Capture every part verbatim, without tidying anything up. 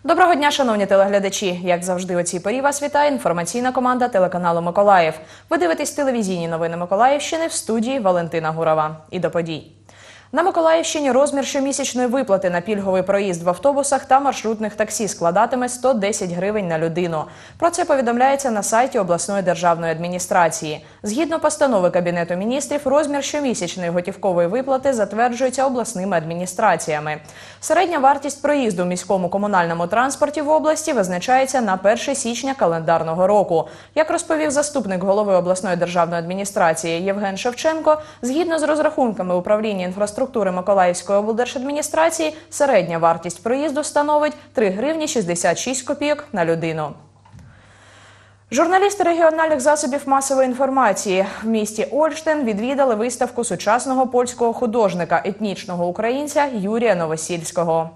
Доброго дня, шановні телеглядачі! Як завжди, о цій порі вас вітає інформаційна команда телеканалу «Миколаїв». Ви дивитесь телевізійні новини Миколаївщини, в студії Валентина Гурова. І до подій. На Миколаївщині розмір щомісячної виплати на пільговий проїзд в автобусах та маршрутних таксі складатиме сто десять гривень на людину. Про це повідомляється на сайті обласної державної адміністрації. Згідно постанови Кабінету міністрів, розмір щомісячної готівкової виплати затверджується обласними адміністраціями. Середня вартість проїзду в міському комунальному транспорті в області визначається на перше січня календарного року. Як розповів заступник голови обласної державної адміністрації Євген Шевченко, згідно з розрахунками управління інфраструктури структури Миколаївської облдержадміністрації, середня вартість проїзду становить три гривні шістдесят шість копійок на людину. Журналісти регіональних засобів масової інформації в місті Ольштин відвідали виставку сучасного польського художника, етнічного українця Юрія Новосільського.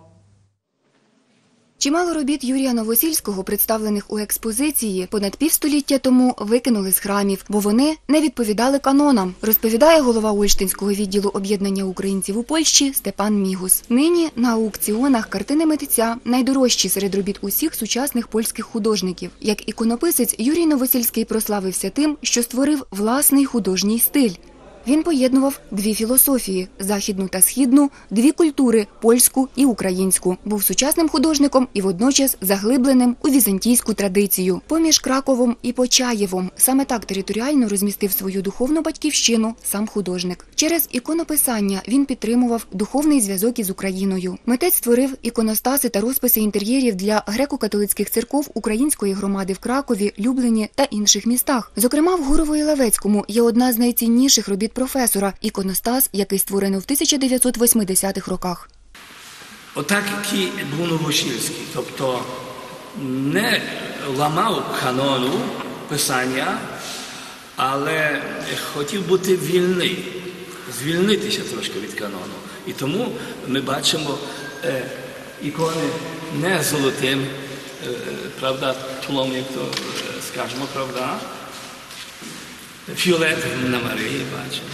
Чимало робіт Юрія Новосільського, представлених у експозиції, понад півстоліття тому викинули з храмів, бо вони не відповідали канонам, розповідає голова Ольштинського відділу об'єднання українців у Польщі Степан Мігус. Нині на аукціонах картини митця найдорожчі серед робіт усіх сучасних польських художників. Як іконописець, Юрій Новосільський прославився тим, що створив власний художній стиль. Він поєднував дві філософії – західну та східну, дві культури – польську і українську. Був сучасним художником і водночас заглибленим у візантійську традицію. Поміж Краковом і Почаєвом саме так територіально розмістив свою духовну батьківщину сам художник. Через іконописання він підтримував духовний зв'язок із Україною. Митець створив іконостаси та розписи інтер'єрів для греко-католицьких церков української громади в Кракові, Люблині та інших містах. Зокрема, в Гурово-Іловецькому є одна з найцінніших робіт професора – іконостас, який створений в тисяча дев'ятсот восьмидесятих роках. Отак, який був Новосільський, тобто не ламав канону писання, але хотів бути вільний, звільнитися трошки від канону. І тому ми бачимо е, ікони не золотим, е, правда, тлом, як то скажемо, правда, фіолетовим на Марії бачимо.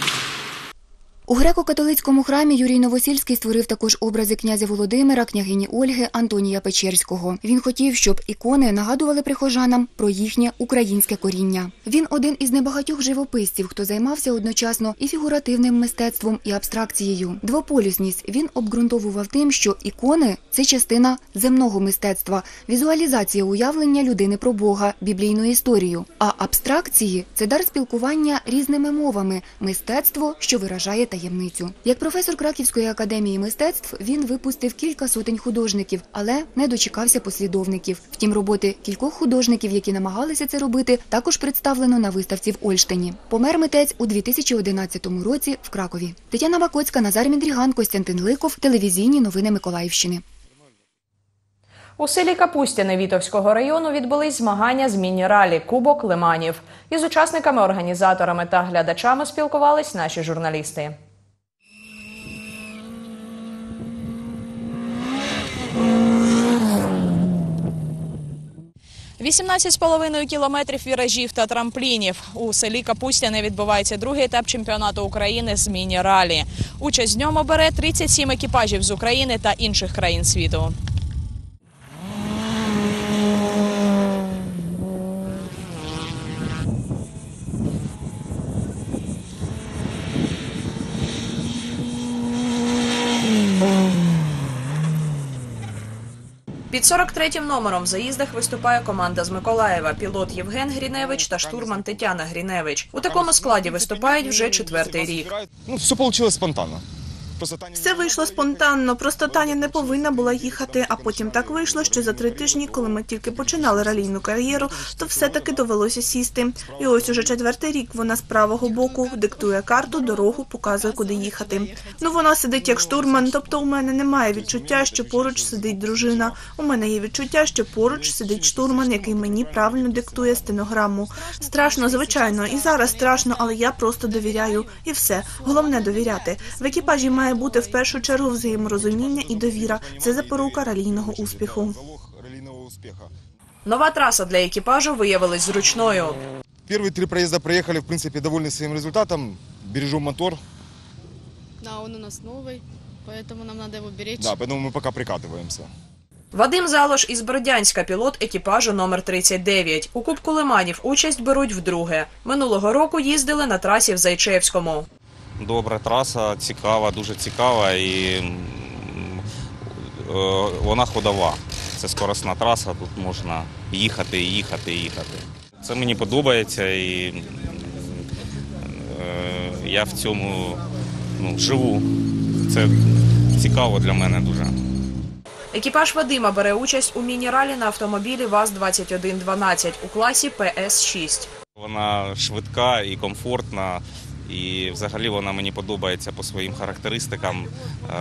У греко-католицькому храмі Юрій Новосільський створив також образи князя Володимира, княгині Ольги, Антонія Печерського. Він хотів, щоб ікони нагадували прихожанам про їхнє українське коріння. Він один із небагатьох живописців, хто займався одночасно і фігуративним мистецтвом, і абстракцією. Двополюсність він обґрунтовував тим, що ікони – це частина земного мистецтва, візуалізація уявлення людини про Бога, біблійну історію. А абстракції – це дар спілкування різними мовами, мистецтво, що виражає таємницю. Таємницю. Як професор Краківської академії мистецтв, він випустив кілька сотень художників, але не дочекався послідовників. Втім, роботи кількох художників, які намагалися це робити, також представлено на виставці в Ольштині. Помер митець у дві тисячі одинадцятому році в Кракові. Тетяна Макоцька, Назар Мідріган, Костянтин Ликов, телевізійні новини Миколаївщини. У селі Капустяне Вітовського району відбулись змагання з міні-ралі «Кубок Лиманів». Із учасниками, організаторами та глядачами спілкувались наші журналісти. вісімнадцять з половиною кілометрів віражів та трамплінів. У селі Капустяне відбувається другий етап чемпіонату України з міні-ралі. Участь в ньому бере тридцять сім екіпажів з України та інших країн світу. Під сорок третім номером в заїздах виступає команда з Миколаєва – пілот Євген Гріневич та штурман Тетяна Гріневич. У такому складі виступають вже четвертий рік. Ну, все вийшло спонтанно. Все вийшло спонтанно, просто Таня не повинна була їхати, а потім так вийшло, що за три тижні, коли ми тільки починали ралійну кар'єру, то все-таки довелося сісти. І ось уже четвертий рік вона з правого боку диктує карту, дорогу, показує, куди їхати. Ну, вона сидить як штурман, тобто у мене немає відчуття, що поруч сидить дружина. У мене є відчуття, що поруч сидить штурман, який мені правильно диктує стенограму. Страшно, звичайно, і зараз страшно, але я просто довіряю. І все. Головне – довіряти. В екіпажі має бути в першу чергу взаєморозуміння і довіра. Це запорука ралійного успіху. Нова траса для екіпажу виявилась зручною. Перші три проїзди проїхали, в принципі, довольні своїм результатом. Бережемо мотор. Да, он у нас новый, поэтому нам надо его беречь. Да, поэтому мы пока прикатываемся. Вадим Залош із Бердянська, пілот екіпажу номер тридцять дев'ять. У Кубку Лиманів участь беруть вдруге. Минулого року їздили на трасі в Зайчевському. Добра траса, цікава, дуже цікава і м, е, вона ходова. Це скоростна траса, тут можна їхати, їхати, їхати. Це мені подобається і е, я в цьому ну, живу. Це цікаво для мене дуже. Екіпаж Вадима бере участь у міні-ралі на автомобілі ВАЗ двадцять один дванадцять у класі Пе Ес шість. Вона швидка і комфортна, і взагалі вона мені подобається по своїм характеристикам. Е,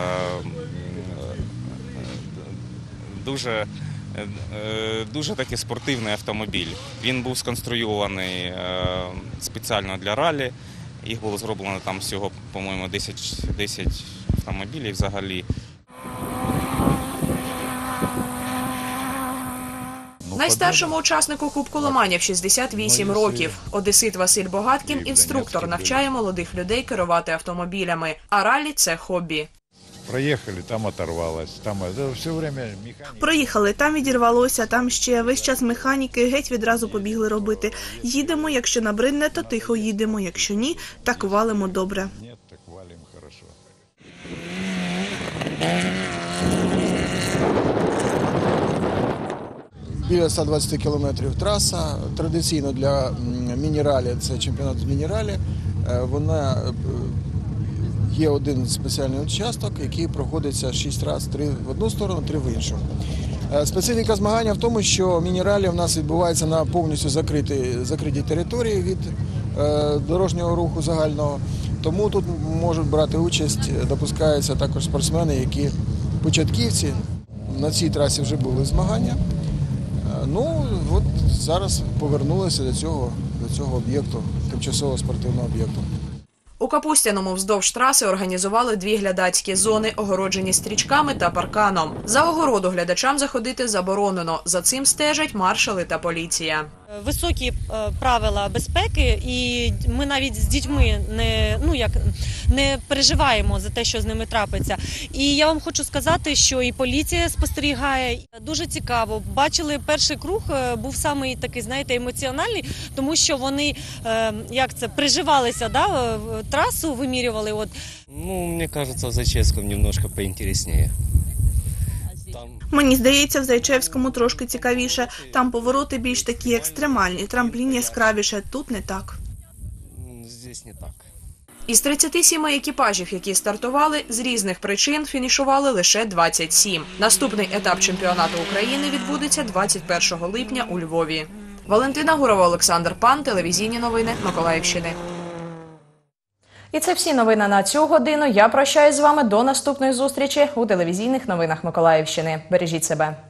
Дуже, дуже такий спортивний автомобіль. Він був сконструйований спеціально для ралі. Їх було зроблено там всього, по-моєму, десять, десять автомобілів взагалі. Найстаршому учаснику Кубку Лиманів шістдесят вісім років. Одесит Василь Богаткін – інструктор, навчає молодих людей керувати автомобілями. А ралі – це хобі. Проехали, там оторвалось, там это все время механика. Проїхали, там відірвалося, там ще весь час механіки, геть відразу побігли робити. Їдемо, якщо набридне, то тихо їдемо, якщо ні, так валимо добре. Нет, так валим хорошо. Біля ста двадцяти кілометрів траса. Традиційно для м, міні-ралі, це чемпіонат з міні-ралі. Е, Вона е, є один спеціальний участок, який проходиться шість разів, три в одну сторону, три в іншу. Е, Специфіка змагання в тому, що міні-ралі в нас відбувається на повністю закритій, закритій території від е, дорожнього руху загального. Тому тут можуть брати участь, допускаються також спортсмени, які початківці. На цій трасі вже були змагання. Ну, от зараз повернулися до цього, до цього об'єкту, тимчасового спортивного об'єкту. У Капустяному вздовж траси організували дві глядацькі зони, огороджені стрічками та парканом. За огороду глядачам заходити заборонено. За цим стежать маршали та поліція. Високі е, правила безпеки, і ми навіть з дітьми не, ну, як, не переживаємо за те, що з ними трапиться. І я вам хочу сказати, що і поліція спостерігає. Дуже цікаво. Бачили, перший круг був самий такий, знаєте, емоціональний, тому що вони, е, як це, приживалися, да, трасу вимірювали. От. Ну, мне кажется, в Зайчевском немножко поинтереснее. Там... Мені здається, в Зайчевському трошки цікавіше. Там повороти більш такі екстремальні, трамплін яскравіше, тут не так. Здесь не так. Із тридцяти семи екіпажів, які стартували, з різних причин фінішували лише двадцять сім. Наступний етап чемпіонату України відбудеться двадцять першого липня у Львові. Валентина Гурова, Олександр Пан, телевізійні новини Миколаївщини. І це всі новини на цю годину. Я прощаюсь з вами до наступної зустрічі у телевізійних новинах Миколаївщини. Бережіть себе.